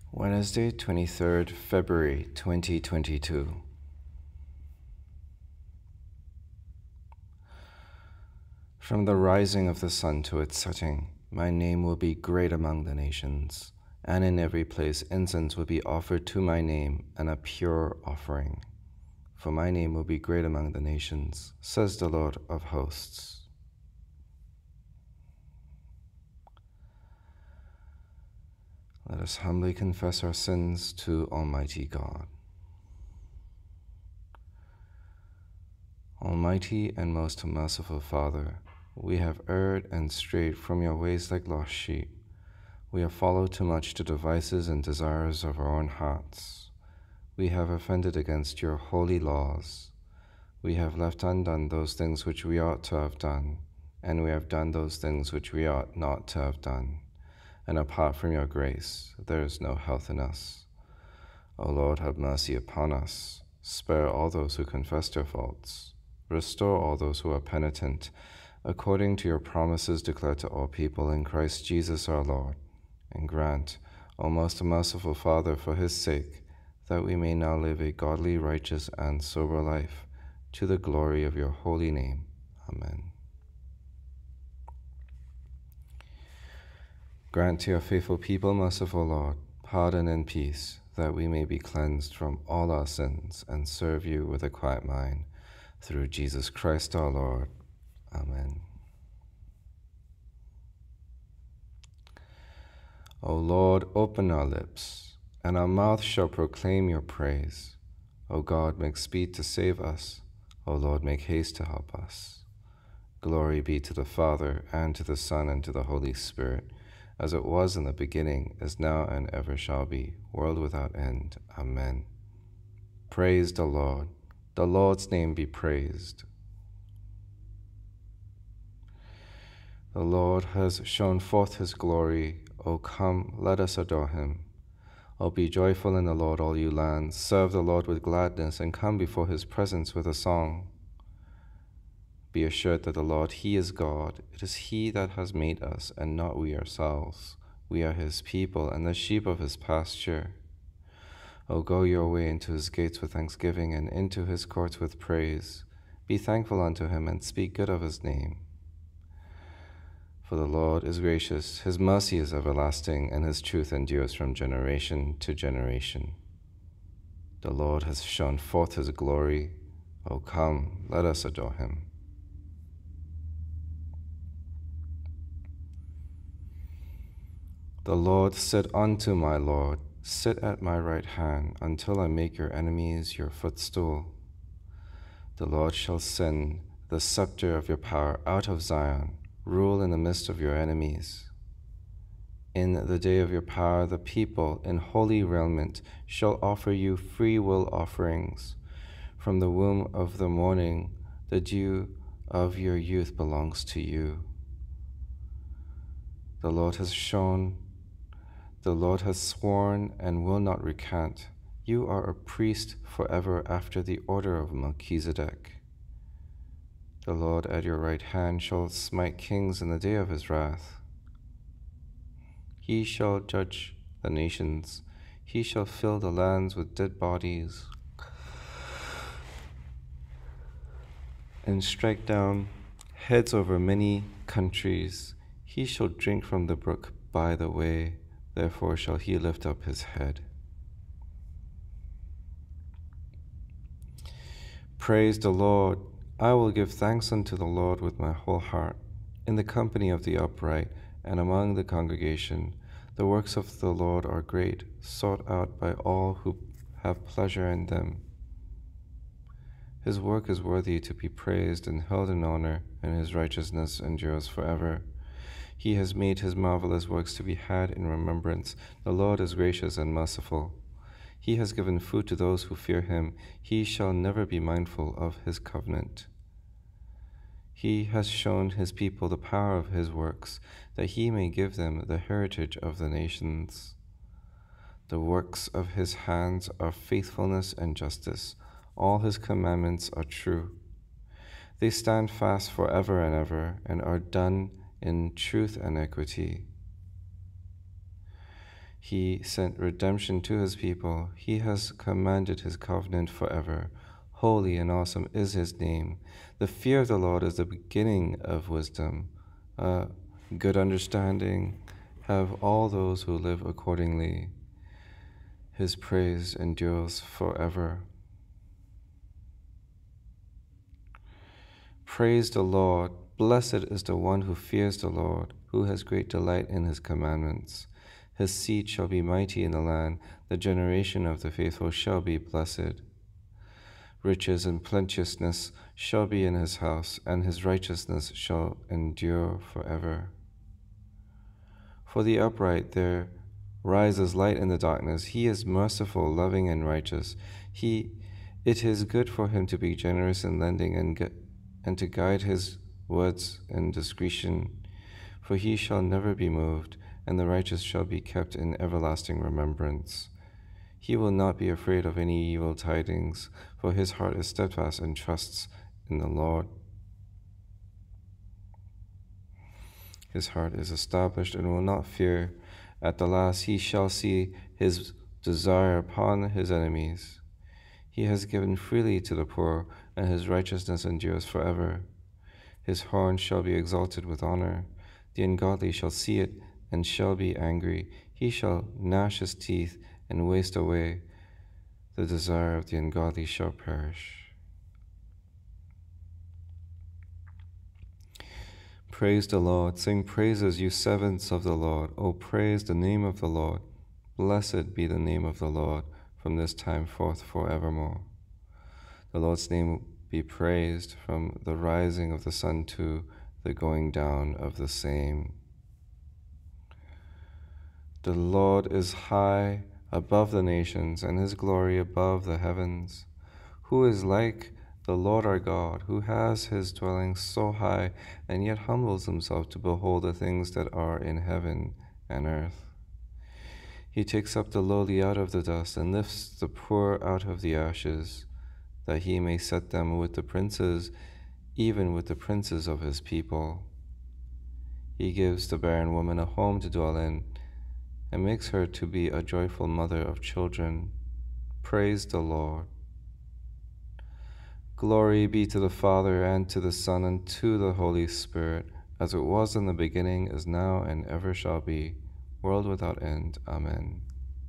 Wednesday, 23rd February 2022. From the rising of the sun to its setting, my name will be great among the nations, and in every place incense will be offered to my name, and a pure offering. For my name will be great among the nations, says the Lord of hosts. Let us humbly confess our sins to Almighty God. Almighty and most merciful Father, we have erred and strayed from your ways like lost sheep. We have followed too much the devices and desires of our own hearts. We have offended against your holy laws. We have left undone those things which we ought to have done, and we have done those things which we ought not to have done. And apart from your grace, there is no health in us. O Lord, have mercy upon us. Spare all those who confess their faults. Restore all those who are penitent, according to your promises declared to all people in Christ Jesus our Lord. And grant, O most merciful Father, for his sake, that we may now live a godly, righteous, and sober life, to the glory of your holy name. Amen. Grant to your faithful people, merciful Lord, pardon and peace, that we may be cleansed from all our sins and serve you with a quiet mind, through Jesus Christ our Lord. Amen. O Lord, open our lips, and our mouth shall proclaim your praise. O God, make speed to save us. O Lord, make haste to help us. Glory be to the Father, and to the Son, and to the Holy Spirit, as it was in the beginning, is now, and ever shall be, world without end. Amen. Praise the Lord. The Lord's name be praised. The Lord has shown forth his glory. O come, let us adore him. O be joyful in the Lord, all you lands. Serve the Lord with gladness, and come before his presence with a song. Be assured that the Lord, he is God. It is he that has made us, and not we ourselves. We are his people, and the sheep of his pasture. O go your way into his gates with thanksgiving, and into his courts with praise. Be thankful unto him, and speak good of his name. For the Lord is gracious, his mercy is everlasting, and his truth endures from generation to generation. The Lord has shown forth his glory. O come, let us adore him. The Lord said unto my Lord, sit at my right hand, until I make your enemies your footstool. The Lord shall send the scepter of your power out of Zion, rule in the midst of your enemies. In the day of your power, the people in holy raiment shall offer you free will offerings. From the womb of the morning, the dew of your youth belongs to you. The Lord has sworn and will not recant. You are a priest forever after the order of Melchizedek. The Lord at your right hand shall smite kings in the day of his wrath. He shall judge the nations. He shall fill the lands with dead bodies and strike down heads over many countries. He shall drink from the brook by the way. Therefore shall he lift up his head. Praise the Lord. I will give thanks unto the Lord with my whole heart, in the company of the upright, and among the congregation. The works of the Lord are great, sought out by all who have pleasure in them. His work is worthy to be praised and held in honor, and his righteousness endures forever. He has made his marvelous works to be had in remembrance. The Lord is gracious and merciful. He has given food to those who fear him. He shall never be mindful of his covenant. He has shown his people the power of his works, that he may give them the heritage of the nations. The works of his hands are faithfulness and justice. All his commandments are true. They stand fast forever and ever, and are done in truth and equity. He sent redemption to his people. He has commanded his covenant forever. Holy and awesome is his name. The fear of the Lord is the beginning of wisdom. Good understanding have all those who live accordingly. His praise endures forever. Praise the Lord. Blessed is the one who fears the Lord, who has great delight in his commandments. His seed shall be mighty in the land. The generation of the faithful shall be blessed. Riches and plenteousness shall be in his house, and his righteousness shall endure forever. For the upright there rises light in the darkness. He is merciful, loving, and righteous. It is good for him to be generous in lending and to guide his words in discretion. For he shall never be moved, and the righteous shall be kept in everlasting remembrance. He will not be afraid of any evil tidings, for his heart is steadfast and trusts in the Lord. His heart is established and will not fear. At the last he shall see his desire upon his enemies. He has given freely to the poor, and his righteousness endures forever. His horn shall be exalted with honor. The ungodly shall see it and shall be angry. He shall gnash his teeth and waste away. The desire of the ungodly shall perish. Praise the Lord. Sing praises, you servants of the Lord. O praise the name of the Lord. Blessed be the name of the Lord from this time forth forevermore. The Lord's name be praised from the rising of the sun to the going down of the same. The Lord is high above the nations, and his glory above the heavens. Who is like the Lord our God, who has his dwelling so high, and yet humbles himself to behold the things that are in heaven and earth? He takes up the lowly out of the dust, and lifts the poor out of the ashes, that he may set them with the princes, even with the princes of his people. He gives the barren woman a home to dwell in, and makes her to be a joyful mother of children. Praise the Lord. Glory be to the Father, and to the Son, and to the Holy Spirit, as it was in the beginning, is now, and ever shall be, world without end. Amen.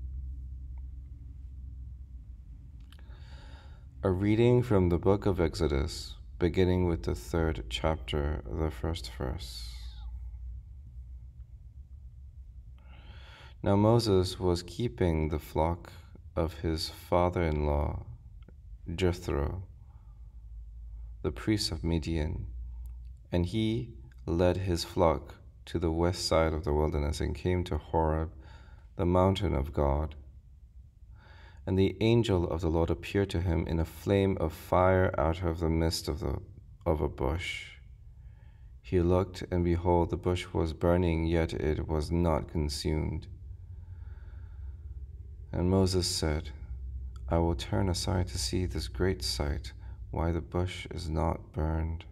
A reading from the book of Exodus, beginning with the 3rd chapter, the first verse. Now Moses was keeping the flock of his father-in-law, Jethro, the priest of Midian, and he led his flock to the west side of the wilderness and came to Horeb, the mountain of God. And the angel of the Lord appeared to him in a flame of fire out of the midst of a bush. He looked, and behold, the bush was burning, yet it was not consumed. And Moses said, I will turn aside to see this great sight, why the bush is not burned.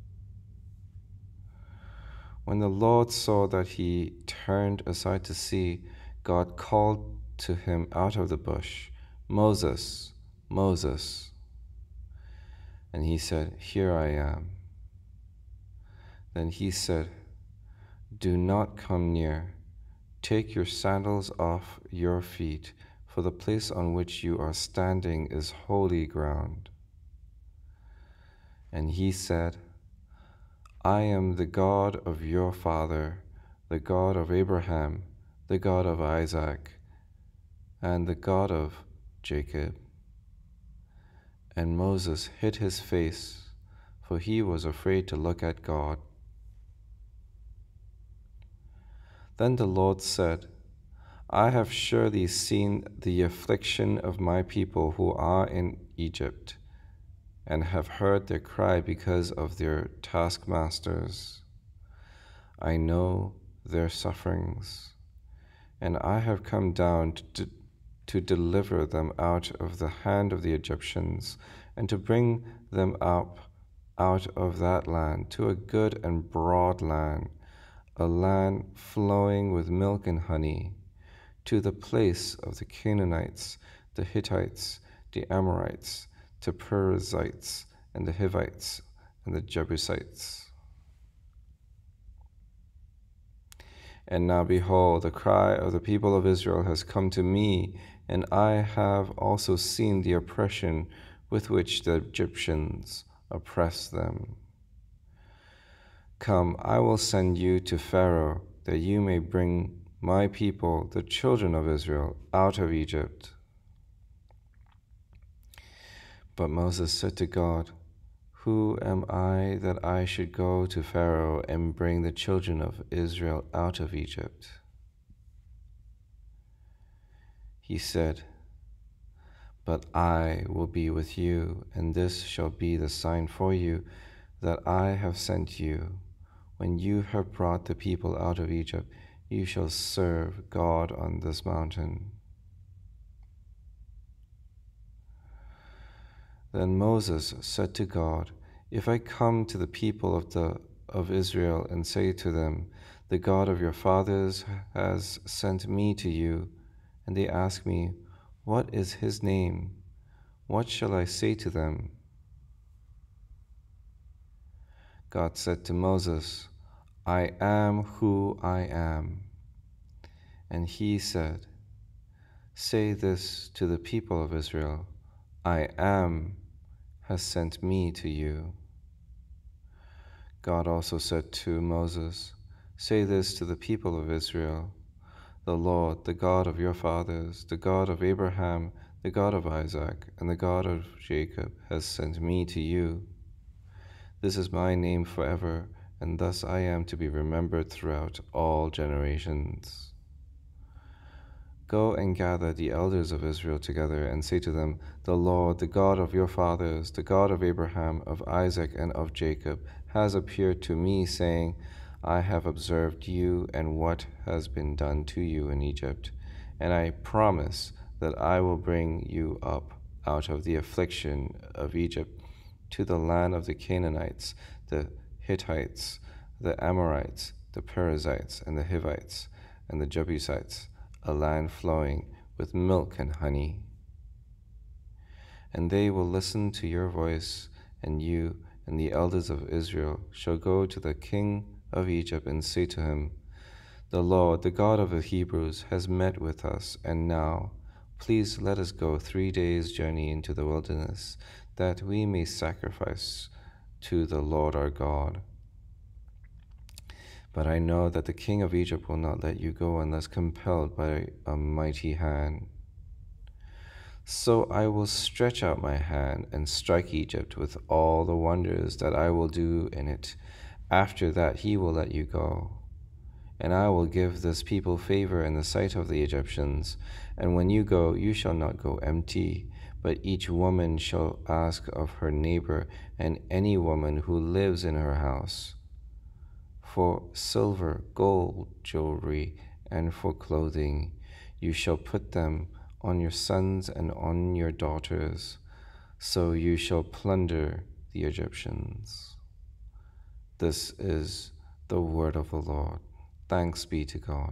When the Lord saw that he turned aside to see, God called to him out of the bush, Moses, Moses. And he said, Here I am. Then he said, Do not come near. Take your sandals off your feet, for the place on which you are standing is holy ground. And he said, I am the God of your father, the God of Abraham, the God of Isaac, and the God of Jacob. And Moses hid his face, for he was afraid to look at God. Then the Lord said, I have surely seen the affliction of my people who are in Egypt, and have heard their cry because of their taskmasters. I know their sufferings, and I have come down to deliver them out of the hand of the Egyptians, and to bring them up out of that land to a good and broad land, a land flowing with milk and honey, to the place of the Canaanites, the Hittites, the Amorites, the Perizzites, and the Hivites, and the Jebusites. And now behold, the cry of the people of Israel has come to me, and I have also seen the oppression with which the Egyptians oppress them. Come, I will send you to Pharaoh, that you may bring my people, the children of Israel, out of Egypt. But Moses said to God, Who am I that I should go to Pharaoh and bring the children of Israel out of Egypt? He said, But I will be with you, and this shall be the sign for you that I have sent you. When you have brought the people out of Egypt, you shall serve God on this mountain. Then Moses said to God, If I come to the people of Israel and say to them, The God of your fathers has sent me to you, and they ask me, What is his name? What shall I say to them? God said to Moses, I am who I am. And he said, Say this to the people of Israel, I am has sent me to you. God also said to Moses, Say this to the people of Israel, The Lord, the God of your fathers, the God of Abraham, the God of Isaac, and the God of Jacob has sent me to you. This is my name forever, and thus I am to be remembered throughout all generations. Go and gather the elders of Israel together and say to them, The Lord, the God of your fathers, the God of Abraham, of Isaac, and of Jacob, has appeared to me, saying, I have observed you and what has been done to you in Egypt, and I promise that I will bring you up out of the affliction of Egypt to the land of the Canaanites, the Hittites, the Amorites, the Perizzites, and the Hivites, and the Jebusites, a land flowing with milk and honey. And they will listen to your voice, and you and the elders of Israel shall go to the king of Egypt and say to him, The Lord, the God of the Hebrews, has met with us, and now, please let us go 3 days' journey into the wilderness, that we may sacrifice to the Lord our God. But I know that the king of Egypt will not let you go unless compelled by a mighty hand. So I will stretch out my hand and strike Egypt with all the wonders that I will do in it. After that he will let you go. And I will give this people favor in the sight of the Egyptians. And when you go, you shall not go empty, but each woman shall ask of her neighbor and any woman who lives in her house for silver, gold, jewelry, and for clothing. You shall put them on your sons and on your daughters, so you shall plunder the Egyptians. This is the word of the Lord. Thanks be to God.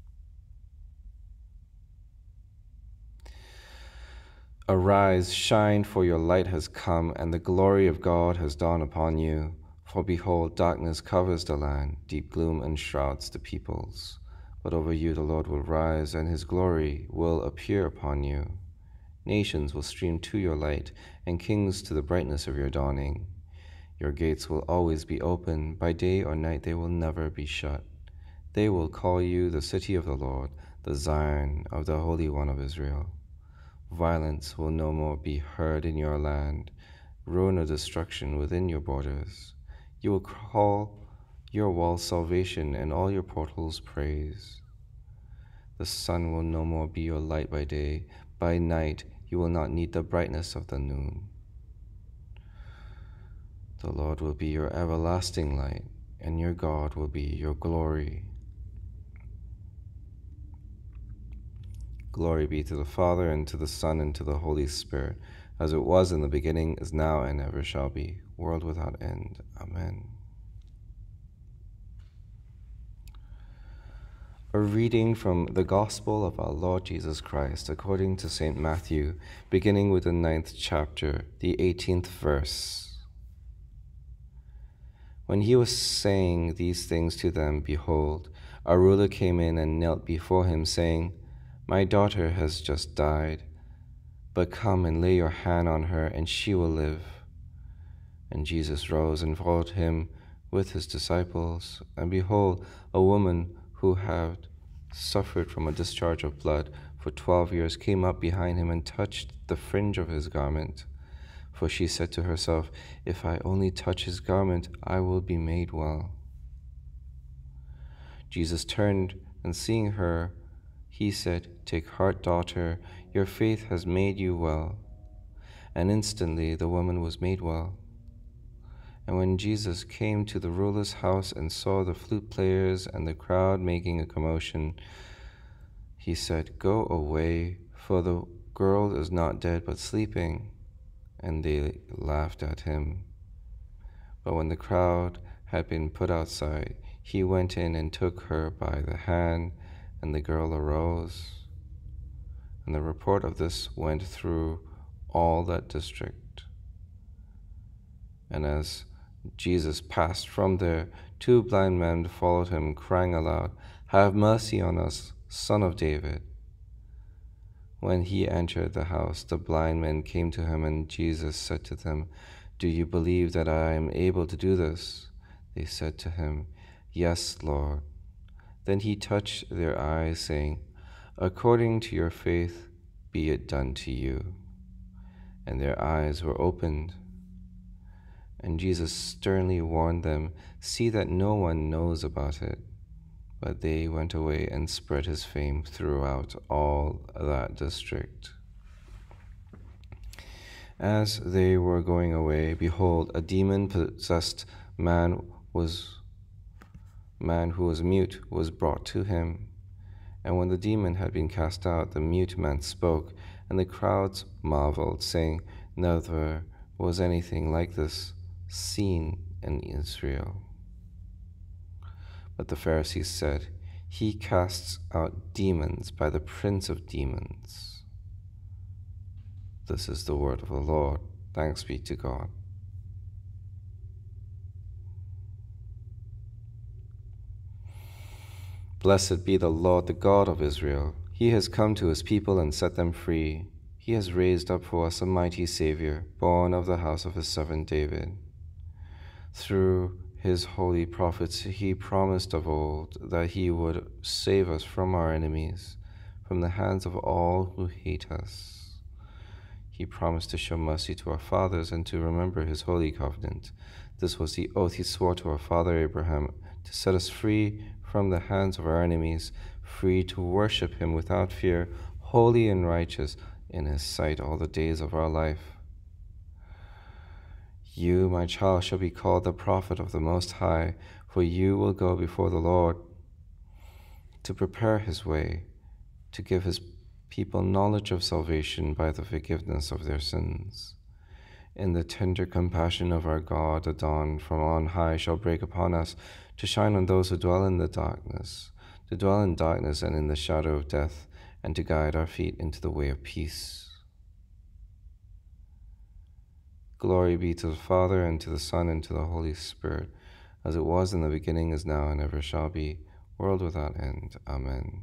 Arise, shine, for your light has come, and the glory of God has dawned upon you. For behold, darkness covers the land, deep gloom enshrouds the peoples. But over you the Lord will rise, and his glory will appear upon you. Nations will stream to your light, and kings to the brightness of your dawning. Your gates will always be open, by day or night they will never be shut. They will call you the city of the Lord, the Zion of the Holy One of Israel. Violence will no more be heard in your land, ruin or destruction within your borders. You will call your walls salvation and all your portals praise. The sun will no more be your light by day. By night you will not need the brightness of the noon. The Lord will be your everlasting light, and your God will be your glory. Glory be to the Father, and to the Son, and to the Holy Spirit, as it was in the beginning, is now, and ever shall be, world without end. Amen. A reading from the Gospel of our Lord Jesus Christ according to St. Matthew, beginning with the 9th chapter, the 18th verse. When he was saying these things to them, behold, a ruler came in and knelt before him, saying, "My daughter has just died, but come and lay your hand on her, and she will live." And Jesus rose and followed him with his disciples. And behold, a woman who had suffered from a discharge of blood for 12 years came up behind him and touched the fringe of his garment. For she said to herself, "If I only touch his garment, I will be made well." Jesus turned, and seeing her, he said, "Take heart, daughter, your faith has made you well." And instantly the woman was made well. And when Jesus came to the ruler's house and saw the flute players and the crowd making a commotion, he said, "Go away, for the girl is not dead but sleeping." And they laughed at him. But when the crowd had been put outside, he went in and took her by the hand, and the girl arose. And the report of this went through all that district. And as Jesus passed from there, 2 blind men followed him, crying aloud, "Have mercy on us, Son of David." When he entered the house, the blind men came to him, and Jesus said to them, "Do you believe that I am able to do this?" They said to him, "Yes, Lord." Then he touched their eyes, saying, "According to your faith, be it done to you." And their eyes were opened. And Jesus sternly warned them, "See that no one knows about it." But they went away and spread his fame throughout all that district. As they were going away, behold, a demon-possessed man who was mute was brought to him. And when the demon had been cast out, the mute man spoke, and the crowds marveled, saying, "Never was anything like this seen in Israel." But the Pharisees said, "He casts out demons by the prince of demons." This is the word of the Lord. Thanks be to God. Blessed be the Lord, the God of Israel. He has come to his people and set them free. He has raised up for us a mighty Savior, born of the house of his servant David. Through his holy prophets, he promised of old that he would save us from our enemies, from the hands of all who hate us. He promised to show mercy to our fathers and to remember his holy covenant. This was the oath he swore to our father Abraham, to set us free from the hands of our enemies, free to worship him without fear, holy and righteous in his sight all the days of our life. You, my child, shall be called the prophet of the Most High, for you will go before the Lord to prepare his way, to give his people knowledge of salvation by the forgiveness of their sins. In the tender compassion of our God, the dawn from on high shall break upon us, to shine on those who dwell in the darkness, to dwell in darkness and in the shadow of death, and to guide our feet into the way of peace. Glory be to the Father, and to the Son, and to the Holy Spirit, as it was in the beginning, is now, and ever shall be, world without end. Amen.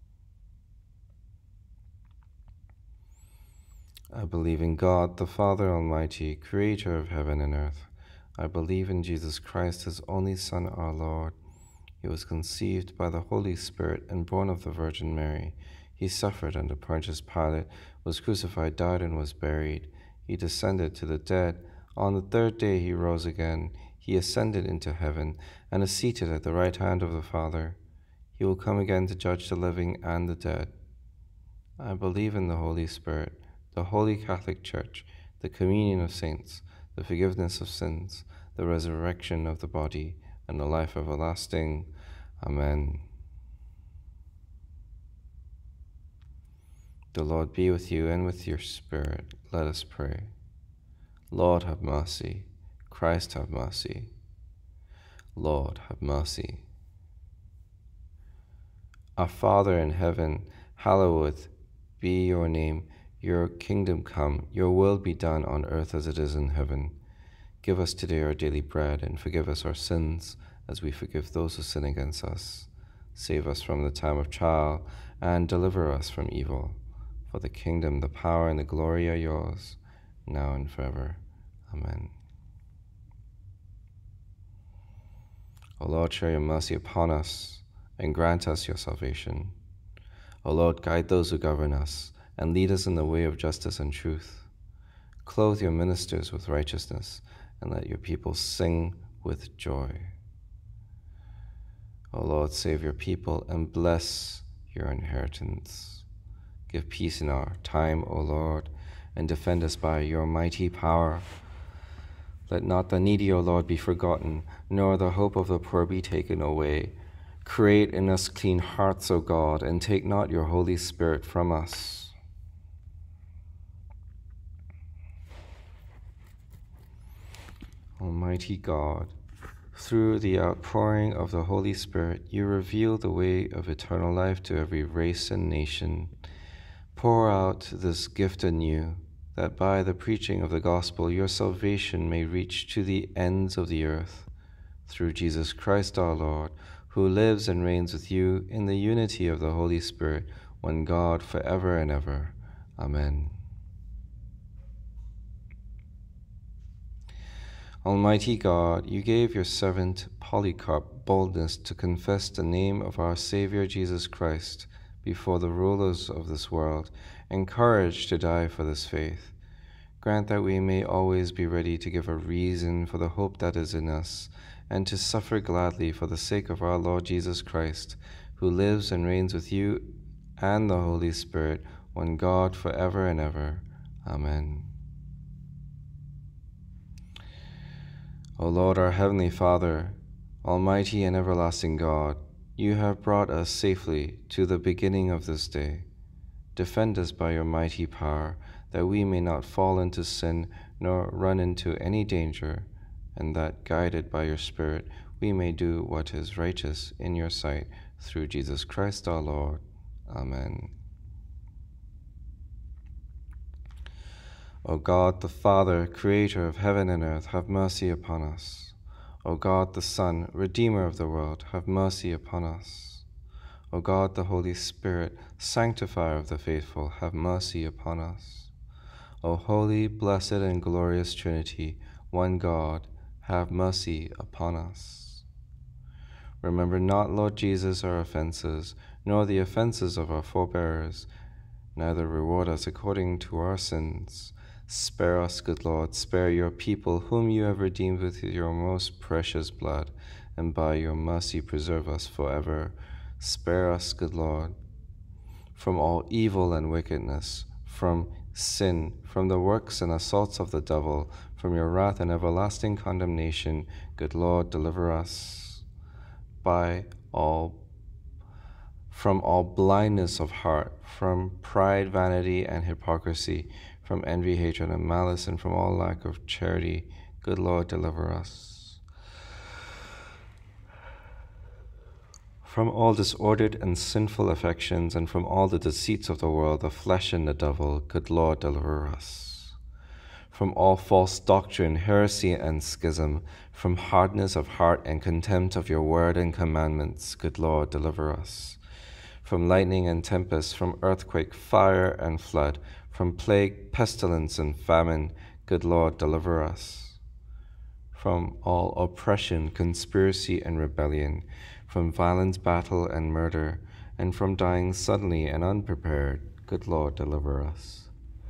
I believe in God, the Father Almighty, creator of heaven and earth. I believe in Jesus Christ, his only Son, our Lord. He was conceived by the Holy Spirit and born of the Virgin Mary. He suffered under Pontius Pilate, was crucified, died, and was buried. He descended to the dead. On the 3rd day he rose again. He ascended into heaven and is seated at the right hand of the Father. He will come again to judge the living and the dead. I believe in the Holy Spirit, the Holy Catholic Church, the communion of saints, the forgiveness of sins, the resurrection of the body, and the life everlasting. Amen. The Lord be with you and with your spirit. Let us pray. Lord, have mercy. Christ, have mercy. Lord, have mercy. Our Father in heaven, hallowed be your name. Your kingdom come, your will be done on earth as it is in heaven. Give us today our daily bread, and forgive us our sins, as we forgive those who sin against us. Save us from the time of trial, and deliver us from evil. For the kingdom, the power, and the glory are yours, now and forever. Amen. O Lord, show your mercy upon us, and grant us your salvation. O Lord, guide those who govern us, and lead us in the way of justice and truth. Clothe your ministers with righteousness, and let your people sing with joy. O Lord, save your people, and bless your inheritance. Give peace in our time, O Lord, and defend us by your mighty power. Let not the needy, O Lord, be forgotten, nor the hope of the poor be taken away. Create in us clean hearts, O God, and take not your Holy Spirit from us. Almighty God, through the outpouring of the Holy Spirit, you reveal the way of eternal life to every race and nation. Pour out this gift anew, that by the preaching of the gospel your salvation may reach to the ends of the earth. Through Jesus Christ our Lord, who lives and reigns with you in the unity of the Holy Spirit, one God, forever and ever. Amen. Almighty God, you gave your servant Polycarp boldness to confess the name of our Savior Jesus Christ before the rulers of this world, and courage to die for this faith. Grant that we may always be ready to give a reason for the hope that is in us, and to suffer gladly for the sake of our Lord Jesus Christ, who lives and reigns with you and the Holy Spirit, one God, forever and ever. Amen. O Lord, our heavenly Father, almighty and everlasting God, you have brought us safely to the beginning of this day. Defend us by your mighty power, that we may not fall into sin nor run into any danger, and that, guided by your Spirit, we may do what is righteous in your sight, through Jesus Christ our Lord. Amen. O God, the Father, creator of heaven and earth, have mercy upon us. O God, the Son, Redeemer of the world, have mercy upon us. O God, the Holy Spirit, sanctifier of the faithful, have mercy upon us. O holy, blessed, and glorious Trinity, one God, have mercy upon us. Remember not, Lord Jesus, our offenses, nor the offenses of our forebears, neither reward us according to our sins. Spare us, good Lord, spare your people, whom you have redeemed with your most precious blood, and by your mercy preserve us forever. Spare us, good Lord, from all evil and wickedness, from sin, from the works and assaults of the devil, from your wrath and everlasting condemnation. Good Lord, deliver us from all blindness of heart, from pride, vanity, and hypocrisy, from envy, hatred, and malice, and from all lack of charity. Good Lord, deliver us. From all disordered and sinful affections, and from all the deceits of the world, the flesh, and the devil. Good Lord, deliver us. From all false doctrine, heresy, and schism, from hardness of heart and contempt of your word and commandments. Good Lord, deliver us. From lightning and tempest, from earthquake, fire, and flood, from plague, pestilence, and famine. Good Lord, deliver us. From all oppression, conspiracy, and rebellion, from violence, battle, and murder, and from dying suddenly and unprepared. Good Lord, deliver us.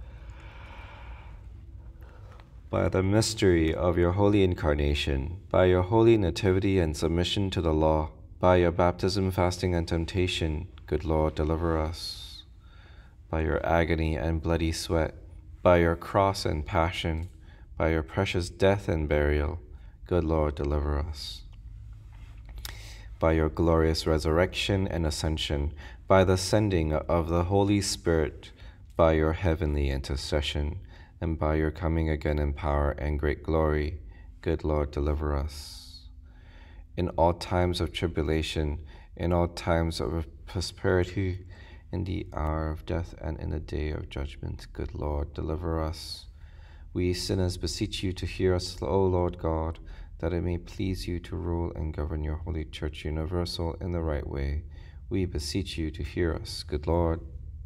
By the mystery of your holy incarnation, by your holy nativity and submission to the law, by your baptism, fasting, and temptation, good Lord, deliver us. By your agony and bloody sweat, by your cross and passion, by your precious death and burial, good Lord, deliver us. By your glorious resurrection and ascension, by the sending of the Holy Spirit, by your heavenly intercession, and by your coming again in power and great glory, good Lord, deliver us. In all times of tribulation, in all times of prosperity, in the hour of death, and in the day of judgment. Good Lord, deliver us. We sinners beseech you to hear us, O Lord God, that it may please you to rule and govern your holy Church universal in the right way. We beseech you to hear us, good Lord,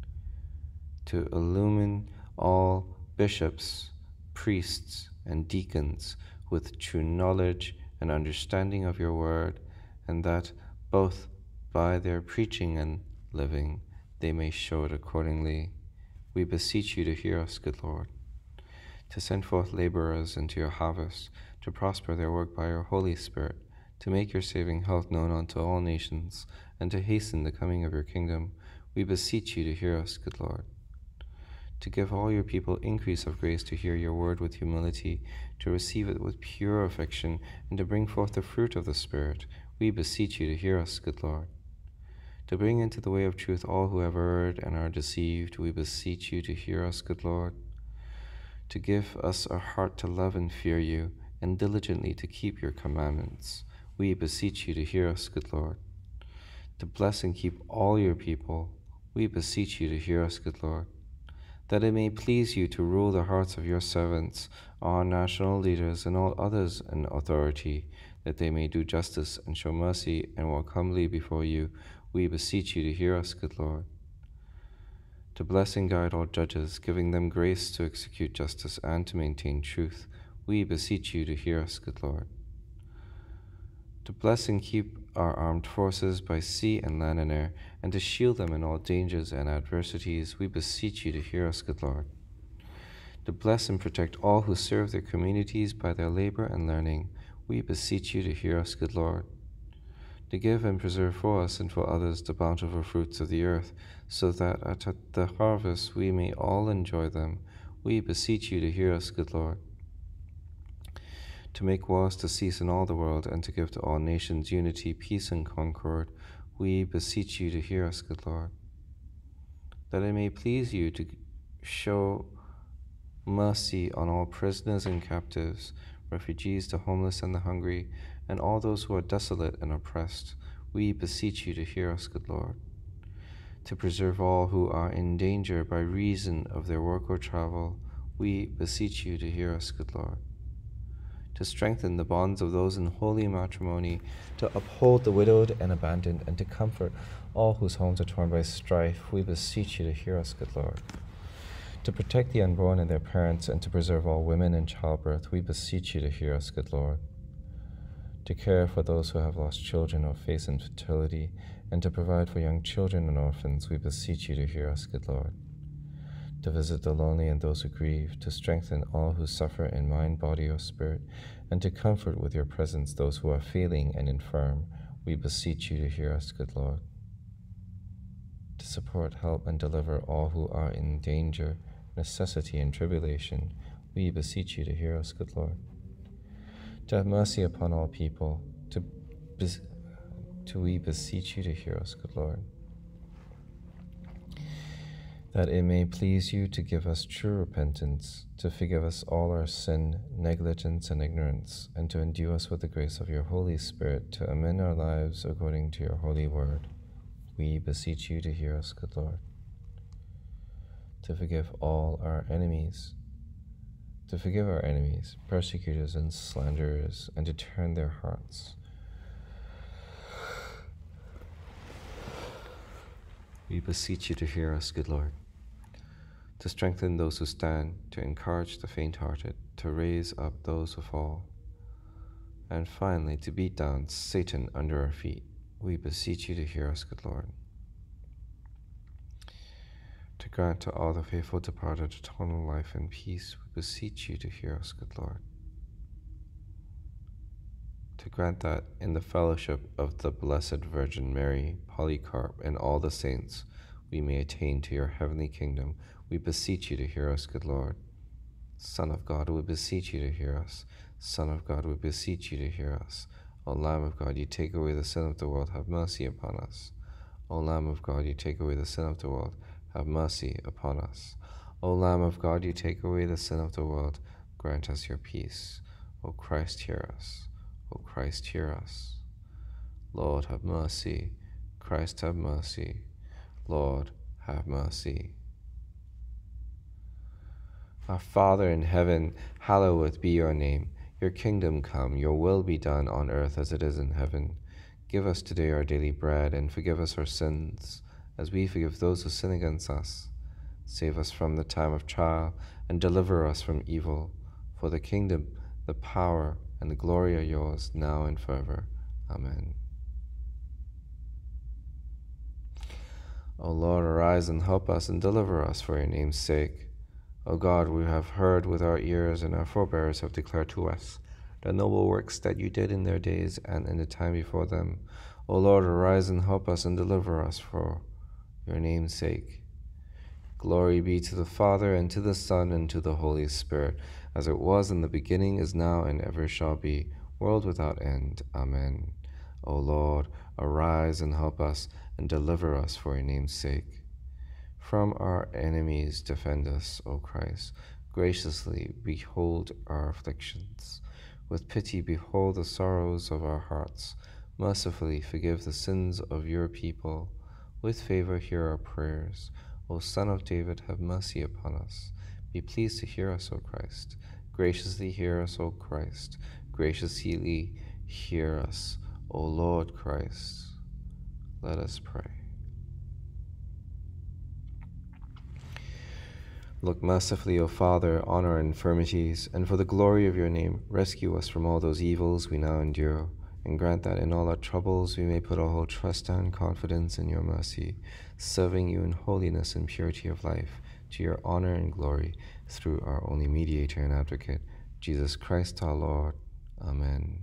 to illumine all bishops, priests, and deacons with true knowledge and understanding of your word, and that both by their preaching and living they may show it accordingly. We beseech you to hear us, good Lord, to send forth laborers into your harvest, to prosper their work by your Holy Spirit, to make your saving health known unto all nations, and to hasten the coming of your kingdom. We beseech you to hear us, good Lord, to give all your people increase of grace to hear your word with humility, to receive it with pure affection, and to bring forth the fruit of the Spirit. We beseech you to hear us, good Lord. To bring into the way of truth all who have erred and are deceived, we beseech you to hear us, good Lord. To give us a heart to love and fear you, and diligently to keep your commandments. We beseech you to hear us, good Lord. To bless and keep all your people, we beseech you to hear us, good Lord. That it may please you to rule the hearts of your servants, our national leaders, and all others in authority, that they may do justice and show mercy and walk humbly before you, we beseech you to hear us, good Lord. To bless and guide all judges, giving them grace to execute justice and to maintain truth, we beseech you to hear us, good Lord. To bless and keep our armed forces by sea and land and air, and to shield them in all dangers and adversities, we beseech you to hear us, good Lord. To bless and protect all who serve their communities by their labor and learning, we beseech you to hear us, good Lord. To give and preserve for us and for others the bountiful fruits of the earth, so that at the harvest we may all enjoy them, we beseech you to hear us, good Lord. To make wars to cease in all the world, and to give to all nations unity, peace, and concord, we beseech you to hear us, good Lord. That it may please you to show mercy on all prisoners and captives, refugees, the homeless and the hungry, and all those who are desolate and oppressed, we beseech you to hear us, good Lord. To preserve all who are in danger by reason of their work or travel, we beseech you to hear us, good Lord. To strengthen the bonds of those in holy matrimony, to uphold the widowed and abandoned, and to comfort all whose homes are torn by strife, we beseech you to hear us, good Lord. To protect the unborn and their parents, and to preserve all women in childbirth, we beseech you to hear us, good Lord. To care for those who have lost children or face infertility, and to provide for young children and orphans, we beseech you to hear us, good Lord. To visit the lonely and those who grieve, to strengthen all who suffer in mind, body, or spirit, and to comfort with your presence those who are failing and infirm, we beseech you to hear us, good Lord. To support, help, and deliver all who are in danger, necessity, and tribulation, we beseech you to hear us, good Lord. To have mercy upon all people, we beseech you to hear us, good Lord. That it may please you to give us true repentance, to forgive us all our sin, negligence, and ignorance, and to endue us with the grace of your Holy Spirit to amend our lives according to your holy word. We beseech you to hear us, good Lord. To forgive all our enemies, persecutors, and slanderers, and to turn their hearts. We beseech you to hear us, good Lord. To strengthen those who stand, to encourage the faint-hearted, to raise up those who fall, and finally to beat down Satan under our feet. We beseech you to hear us, good Lord. To grant to all the faithful departed eternal life and peace, we beseech you to hear us, good Lord. To grant that in the fellowship of the Blessed Virgin Mary, Polycarp, and all the saints, we may attain to your heavenly kingdom, we beseech you to hear us, good Lord. Son of God, we beseech you to hear us. Son of God, we beseech you to hear us. O Lamb of God, you take away the sin of the world, have mercy upon us. O Lamb of God, you take away the sin of the world, have mercy upon us. O Lamb of God, you take away the sin of the world, grant us your peace. O Christ, hear us. O Christ, hear us. Lord, have mercy. Christ, have mercy. Lord, have mercy. Our Father in heaven, hallowed be your name. Your kingdom come, your will be done on earth as it is in heaven. Give us today our daily bread, and forgive us our sins, as we forgive those who sin against us. Save us from the time of trial, and deliver us from evil. For the kingdom, the power, and the glory are yours, now and forever. Amen. O Lord, arise and help us, and deliver us for your name's sake. O God, we have heard with our ears, and our forebears have declared to us the noble works that you did in their days and in the time before them. O Lord, arise and help us, and deliver us for your name's sake. Glory be to the Father, and to the Son, and to the Holy Spirit, as it was in the beginning, is now, and ever shall be, world without end. Amen. O Lord, arise and help us, and deliver us for your name's sake. From our enemies defend us, O Christ. Graciously behold our afflictions. With pity behold the sorrows of our hearts. Mercifully forgive the sins of your people. With favor hear our prayers. O Son of David, have mercy upon us. Be pleased to hear us, O Christ. Graciously hear us, O Christ. Graciously hear us, O Lord Christ. Let us pray. Look mercifully, O Father, on our infirmities, and for the glory of your name, rescue us from all those evils we now endure, and grant that in all our troubles we may put our whole trust and confidence in your mercy, serving you in holiness and purity of life, to your honor and glory, through our only mediator and advocate, Jesus Christ our Lord. Amen.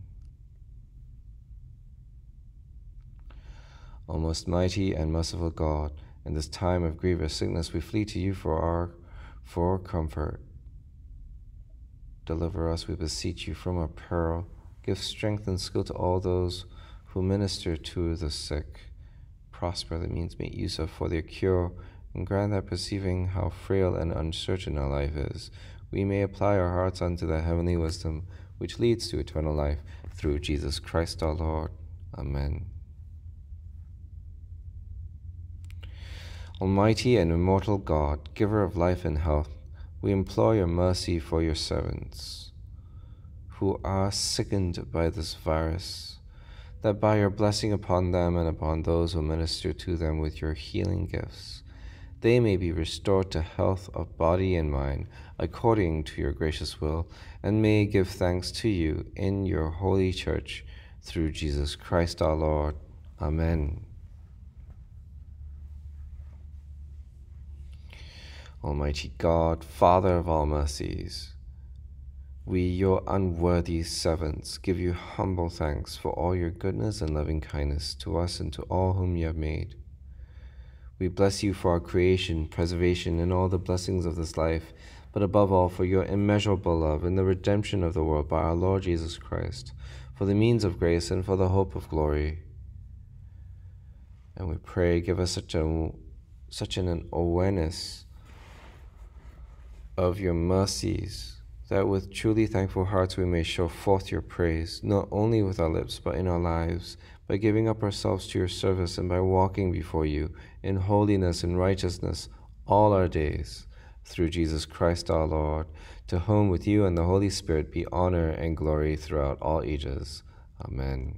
O most mighty and merciful God, in this time of grievous sickness we flee to you for comfort. Deliver us, we beseech you, from our peril. Give strength and skill to all those who minister to the sick. Prosper the means made use of for their cure, and grant that, perceiving how frail and uncertain our life is, we may apply our hearts unto the heavenly wisdom which leads to eternal life, through Jesus Christ our Lord. Amen. Almighty and immortal God, giver of life and health, we implore your mercy for your servants who are sickened by this virus, that by your blessing upon them and upon those who minister to them with your healing gifts, they may be restored to health of body and mind, according to your gracious will, and may give thanks to you in your holy church, through Jesus Christ our Lord. Amen. Almighty God, Father of all mercies, we, your unworthy servants, give you humble thanks for all your goodness and loving kindness to us and to all whom you have made. We bless you for our creation, preservation, and all the blessings of this life, but above all for your immeasurable love and the redemption of the world by our Lord Jesus Christ, for the means of grace and for the hope of glory. And we pray, give us such an awareness of your mercies, that with truly thankful hearts we may show forth your praise, not only with our lips, but in our lives, by giving up ourselves to your service and by walking before you in holiness and righteousness all our days, through Jesus Christ our Lord, to whom with you and the Holy Spirit be honor and glory throughout all ages. Amen.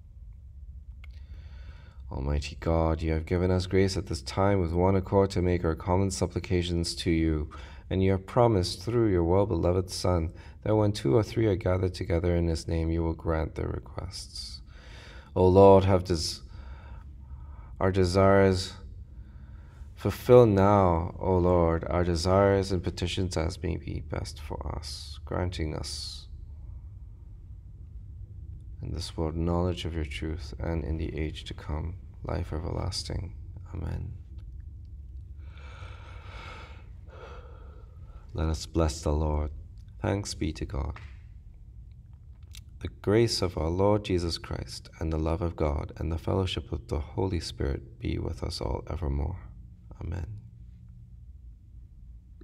Almighty God, you have given us grace at this time with one accord to make our common supplications to you, and you have promised through your well-beloved Son that when 2 or 3 are gathered together in his name, you will grant their requests. O Lord, have our desires. Fulfill now, O Lord, our desires and petitions as may be best for us, granting us in this world knowledge of your truth, and in the age to come, life everlasting. Amen. Let us bless the Lord. Thanks be to God. The grace of our Lord Jesus Christ, and the love of God, and the fellowship of the Holy Spirit be with us all evermore. Amen.